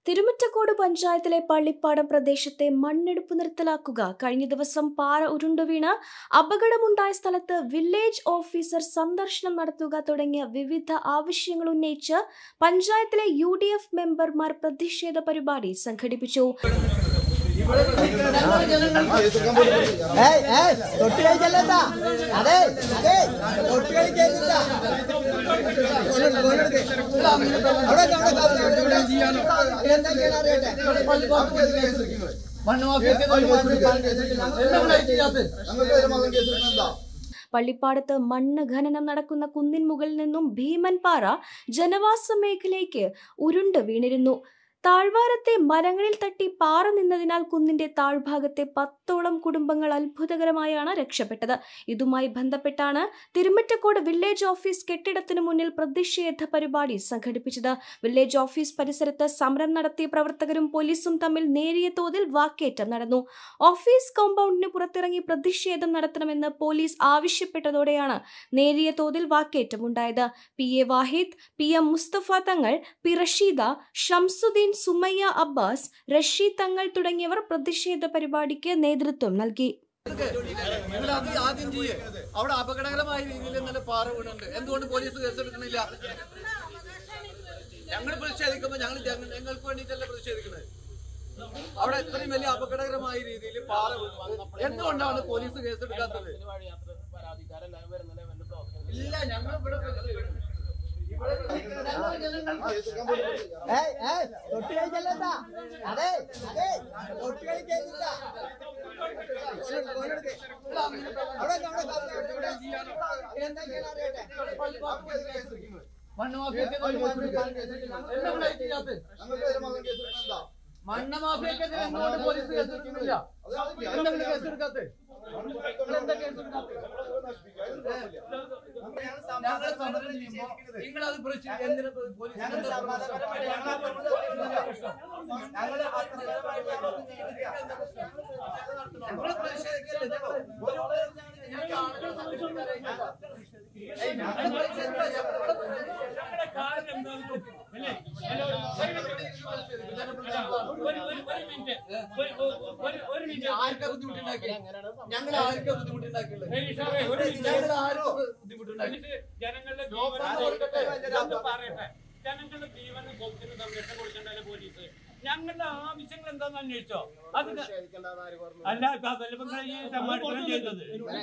തിരുമിറ്റക്കോട് പഞ്ചായത്തിലെ പള്ളിപ്പാടം പ്രദേശത്തെ മണ്ണെടുപ്പ് നിർത്തലാക്കുക. കഴിഞ്ഞ ദിവസം പാറ ഉരുണ്ടുവീണ് അപകടമുണ്ടായ സ്ഥലത്ത് വില്ലേജ് ഓഫീസർ സന്ദർശനം നടത്തുക തുടങ്ങിയ വിവിധ ആവശ്യങ്ങൾ ഉന്നയിച്ച് പഞ്ചായത്തിലെ UDF മെമ്പർമാർ പ്രതിഷേധ പരിപാടി സംഘടിപ്പിച്ചു. പള്ളിപ്പാടത്ത് മണ്ണ് ഖനനം നടക്കുന്ന കുന്നിൻ മുകളിൽ നിന്നും ഭീമൻപാറ ജനവാസ മേഖലയ്ക്ക് ഉരുണ്ട് വീണിരുന്നു. താഴ്വാരത്തെ മരങ്ങളിൽ തട്ടി പാറ നിന്നതിനാൽ കുന്നിന്റെ താഴ്ഭാഗത്തെ 10ഓളം കുടുംബങ്ങൾ അത്ഭുതകരമായാണ് രക്ഷപ്പെട്ടത്. ഇതുമായി ബന്ധപ്പെട്ടാണ് തിരുമിറ്റക്കോട് വില്ലേജ് ഓഫീസ് കെട്ടിടത്തിനു മുന്നിൽ പ്രതിഷേധ പരിപാടി സംഘടിപ്പിച്ചത്. വില്ലേജ് ഓഫീസ് പരിസരത്ത് സമരം നടത്തിയ പ്രവർത്തകരും പോലീസും തമ്മിൽ നേരിയ തോതിൽ വാക്കേറ്റം നടന്നു. ഓഫീസ് കോമ്പൗണ്ടിന് പുറത്തിറങ്ങി പ്രതിഷേധം നടത്തണമെന്ന് പോലീസ് ആവശ്യപ്പെട്ടതോടെയാണ് നേരിയ തോതിൽ വാക്കേറ്റമുണ്ടായത്. PA വാഹിദ്, PM മുസ്തഫ തങ്ങൾ, P റഷീദ, ഷംസുദ്ദീൻ, സുമയ്യ അബ്ബാസ്, റഷീദ് തങ്ങൾ തുടങ്ങിയവർ പ്രതിഷേധ പരിപാടിക്ക് നേതൃത്വം നൽകി. അവിടെ അപകടകരമായ രീതിയിൽ ഇന്നലെ പാറ വീണുണ്ട്. എന്തുകൊണ്ട് പോലീസ് കേസെടുക്കണില്ല? ഞങ്ങൾ പ്രതിഷേധിക്കുമ്പോൾ ഞങ്ങൾക്ക് വേണ്ടിയിട്ടല്ല പ്രതിഷേധിക്കുന്നത്. അവിടെ ഇത്രയും വലിയ അപകടകരമായ രീതിയിൽ പാറ വീണു. എന്തുകൊണ്ടാണ് പോലീസ് കേസെടുക്കാത്തത്? ഇല്ല, ഞങ്ങൾ ഇവിടെ മണ്ണ് മാഫിയക്കെതിരെ എന്തുകൊണ്ട് പോലീസ് കേസെടുക്കുന്നില്ല? എന്തെങ്കിലും കേസെടുക്കാത്ത നിങ്ങളത് ആർക്കാ ബുദ്ധിമുട്ടുണ്ടാക്കി? ഞങ്ങൾ ആർക്കാ ബുദ്ധിമുട്ടുണ്ടാക്കിയുള്ളത്? ജനങ്ങളുടെ ജീവനും സ്വത്തിനും സംരക്ഷണം കൊടുക്കണ്ടല്ലോ പോലീസ്. ഞങ്ങളുടെ ആവശ്യങ്ങൾ എന്താണെന്ന് അന്വേഷിച്ചോ? അത് അല്ല ചെയ്തത്.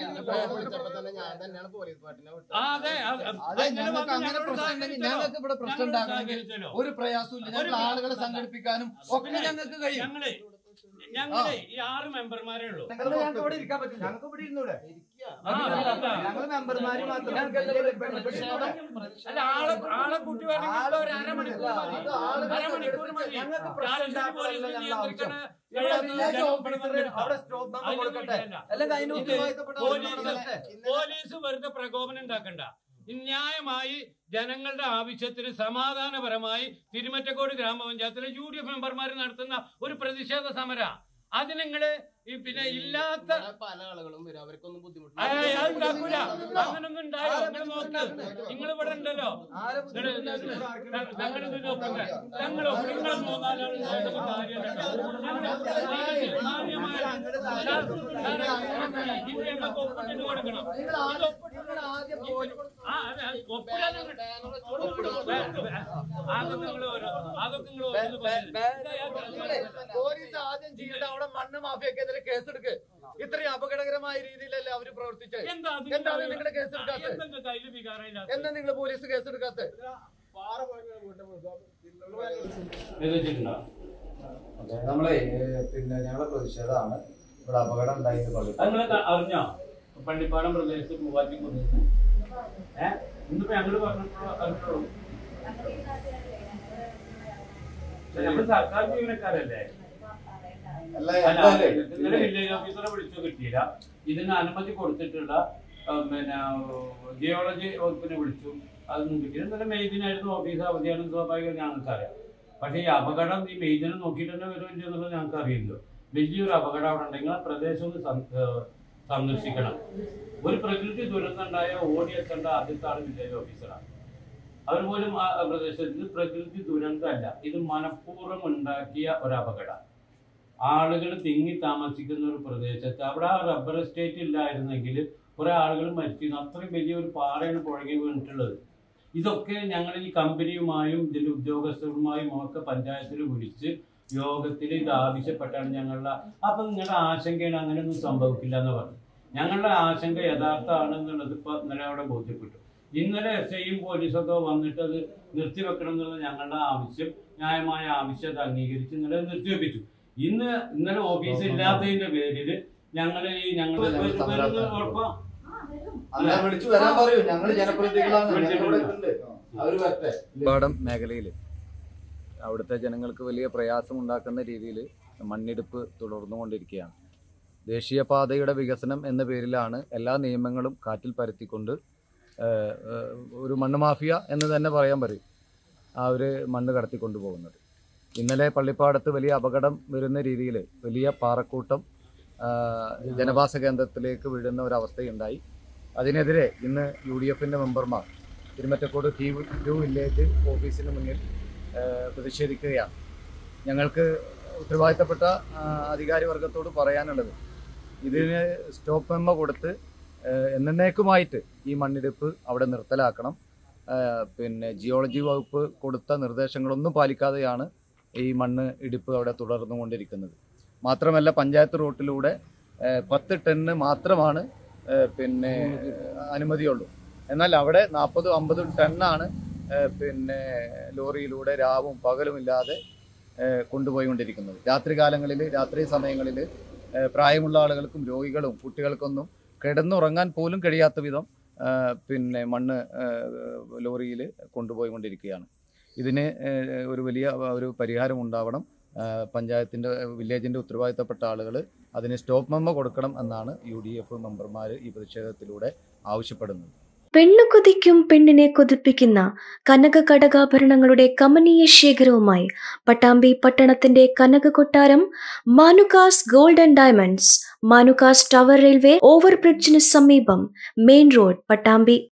ഞങ്ങൾക്ക് ഇവിടെ പ്രശ്നം ഉണ്ടാകണമെങ്കിൽ ഒരു പ്രയാസവും ഇല്ല. ഞങ്ങൾ ആളുകളെ സംഘടിപ്പിക്കാനും ഒക്കെ ഞങ്ങൾക്ക് കഴിയും. ഞങ്ങള് ഈ 6 മെമ്പർമാരേ ഉള്ളൂ. ഇവിടെ ഇരിക്കാൻ പറ്റില്ല. ഞങ്ങൾക്ക് ഇവിടെ ഇരുന്നൂടെ? ഞങ്ങൾ മെമ്പർമാര് മാത്രം. അല്ല, ആളെ കൂട്ടി വേണമെങ്കിൽ ഒരു അരമണിക്കൂർ മതി. പോലീസ് വെറുതെ പ്രകോപനം ഉണ്ടാക്കണ്ട. ന്യായമായി ജനങ്ങളുടെ ആവശ്യത്തിന് സമാധാനപരമായി തിരുമിറ്റക്കോട് ഗ്രാമപഞ്ചായത്തിലെ UDF മെമ്പർമാർ നടത്തുന്ന ഒരു പ്രതിഷേധ സമര. അത് നിങ്ങള് പിന്നെ ഇല്ലാത്ത പല ആളുകളും വരും, അവർക്കൊന്നും ബുദ്ധിമുട്ട് ഉണ്ടാക്കൂല. അങ്ങനൊന്നും ഉണ്ടായോ? നിങ്ങൾ ഇവിടെ ഉണ്ടല്ലോ. കൊടുക്കണം. പോലീസ് ആദ്യം ചെയ്യേണ്ട അവിടെ മണ്ണ് മാഫിയക്കെതിരെ കേസെടുക്ക്. ഇത്രയും അപകടകരമായ രീതിയിലല്ലേ അവര് പ്രവർത്തിച്ചത്? എന്താണ് നിങ്ങളുടെ കേസെടുക്കാത്തത്? എന്താ നിങ്ങൾ പോലീസ് കേസെടുക്കാത്തത്? നമ്മളെ പിന്നെ ഞങ്ങളെ പ്രതിഷേധമാണ് ഇവിടെ അപകടം ഉണ്ടായത്. അറിഞ്ഞോ പള്ളിപ്പാടം പ്രദേശത്ത് മൂവാറ്റി കൊണ്ടിരുന്നു? ഇന്നിപ്പോ ഞങ്ങള് പറഞ്ഞിട്ടുള്ളൂ. നമ്മള് സർക്കാർ ജീവനക്കാരല്ലേ? വില്ലേജ് ഓഫീസറെ വിളിച്ചു കിട്ടിയില്ല. ഇതിന് അനുമതി കൊടുത്തിട്ടുള്ള പിന്നെ ജിയോളജി വകുപ്പിനെ വിളിച്ചു, അതൊന്നും കിട്ടിയില്ല. ഇന്നലെ മെയ്ദിനായിരുന്നു, ഓഫീസ് അവധിയാണ്, സ്വാഭാവികം ഞങ്ങൾക്കറിയാം. പക്ഷേ ഈ അപകടം ഈ മെയ്ദിനെ നോക്കിയിട്ട് തന്നെ വരുമെങ്കിൽ എന്നുള്ളത് ഞങ്ങൾക്ക് അറിയില്ലോ. വലിയൊരു അപകടം അവിടെ ഉണ്ടെങ്കിൽ പ്രദേശം സന്ദർശിക്കണം. ഒരു പ്രകൃതി ദുരന്തം ഉണ്ടായ ഓടിയെത്തേണ്ട ആദ്യത്തെ ആൾ വില്ലേജ് ഓഫീസറാണ്. അവർ പോലും ആ പ്രദേശത്ത് പ്രകൃതി ദുരന്തമല്ല, ഇത് മനഃപൂർവ്വം ഉണ്ടാക്കിയ ഒരു അപകടം. ആളുകൾ തിങ്ങി താമസിക്കുന്ന ഒരു പ്രദേശത്ത് അവിടെ ആ റബ്ബർ എസ്റ്റേറ്റ് ഇല്ലായിരുന്നെങ്കിൽ കുറെ ആളുകൾ മരിച്ചിരുന്നു. അത്രയും വലിയൊരു പാറയാണ് പുഴകി വീണിട്ടുള്ളത്. ഇതൊക്കെ ഞങ്ങൾ ഈ കമ്പനിയുമായും ഇതിൻ്റെ ഉദ്യോഗസ്ഥരുമായും ഒക്കെ പഞ്ചായത്തിൽ വിളിച്ച് യോഗത്തിൽ ഇത് ആവശ്യപ്പെട്ടാണ് ഞങ്ങളുടെ. അപ്പം നിങ്ങളുടെ ആശങ്കയാണ് അങ്ങനെയൊന്നും സംഭവിക്കില്ല എന്ന് പറഞ്ഞു. ഞങ്ങളുടെ ആശങ്ക യഥാർത്ഥമാണെന്നുള്ളത് ഇപ്പോൾ ഇന്നലെ അവിടെ ബോധ്യപ്പെട്ടു. ഇന്നലെ SIയും പോലീസൊക്കെ വന്നിട്ട് അത് നിർത്തിവെക്കണം എന്നുള്ള ഞങ്ങളുടെ ആവശ്യം, ന്യായമായ ആവശ്യം അത് അംഗീകരിച്ച് ഇന്നലെ നിർത്തിവെപ്പിച്ചു. ഇന്നലെ ഓഫീസ് ഇല്ലാത്തതിന്റെ പേരിൽ ഞങ്ങൾ വിളിച്ചു വരാൻ പറയൂ. ഞങ്ങൾ ജനപ്രതിനിധികളാണ്. മേഖലയിൽ അവിടുത്തെ ജനങ്ങൾക്ക് വലിയ പ്രയാസം ഉണ്ടാക്കുന്ന രീതിയിൽ മണ്ണിടിപ്പ് തുടർന്നുകൊണ്ടിരിക്കുകയാണ്. ദേശീയപാതയുടെ വികസനം എന്ന പേരിലാണ് എല്ലാ നിയമങ്ങളും കാറ്റിൽ പരത്തിക്കൊണ്ട് ഒരു മണ്ണ് മാഫിയ എന്ന് തന്നെ പറയാൻ പറയും അവർ മണ്ണ് കടത്തിക്കൊണ്ടു പോകുന്നത്. ഇന്നലെ പള്ളിപ്പാടത്ത് വലിയ അപകടം വരുന്ന രീതിയിൽ വലിയ പാറക്കൂട്ടം ജനവാസ കേന്ദ്രത്തിലേക്ക് വീഴുന്ന ഒരവസ്ഥയുണ്ടായി. അതിനെതിരെ ഇന്ന് UDFൻ്റെ മെമ്പർമാർ തിരുമറ്റക്കോട് T2 വില്ലേജ് ഓഫീസിന് മുന്നിൽ പ്രതിഷേധിക്കുകയാണ്. ഞങ്ങൾക്ക് ഉത്തരവാദിത്തപ്പെട്ട അധികാരി വർഗത്തോട് പറയാനുള്ളത്, ഇതിന് സ്റ്റോപ്പ് മെമ്മോ കൊടുത്ത് എന്നേക്കുമായിട്ട് ഈ മണ്ണിടിപ്പ് അവിടെ നിർത്തലാക്കണം. പിന്നെ ജിയോളജി വകുപ്പ് കൊടുത്ത നിർദ്ദേശങ്ങളൊന്നും പാലിക്കാതെയാണ് ഈ മണ്ണ് ഇടിപ്പ് അവിടെ തുടർന്നുകൊണ്ടിരിക്കുന്നത്. മാത്രമല്ല പഞ്ചായത്ത് റോട്ടിലൂടെ 10 ടണ്ണ് മാത്രമാണ് പിന്നെ അനുമതിയുള്ളൂ. എന്നാൽ അവിടെ 40-50 ടണ്ണാണ് പിന്നെ ലോറിയിലൂടെ രാവും പകലുമില്ലാതെ കൊണ്ടുപോയിക്കൊണ്ടിരിക്കുന്നത്. രാത്രി സമയങ്ങളിൽ പ്രായമുള്ള ആളുകൾക്കും രോഗികളും കുട്ടികൾക്കൊന്നും കിടന്നുറങ്ങാൻ പോലും കഴിയാത്ത വിധം പിന്നെ മണ്ണ് ലോറിയിൽ കൊണ്ടുപോയിക്കൊണ്ടിരിക്കുകയാണ്. ഇതിന് ഒരു വലിയ ഒരു പരിഹാരം ഉണ്ടാവണം. പഞ്ചായത്തിൻ്റെ വില്ലേജിൻ്റെ ഉത്തരവാദിത്തപ്പെട്ട ആളുകൾ അതിന് സ്റ്റോപ്പ് മെമ്മോ കൊടുക്കണം എന്നാണ് UDF മെമ്പർമാർ ഈ പ്രതിഷേധത്തിലൂടെ ആവശ്യപ്പെടുന്നത്. പെണ്ണു കൊതിക്കും പെണ്ണിനെ കൊതിപ്പിക്കുന്ന കനക കടകാഭരണങ്ങളുടെ കമനീയ ശേഖരവുമായി പട്ടാമ്പി പട്ടണത്തിന്റെ കനക കൊട്ടാരം Manukas gold and diamonds, Manukas tower railway ഓവർബ്രിഡ്ജിന് സമീപം, മെയിൻ റോഡ്, പട്ടാമ്പി.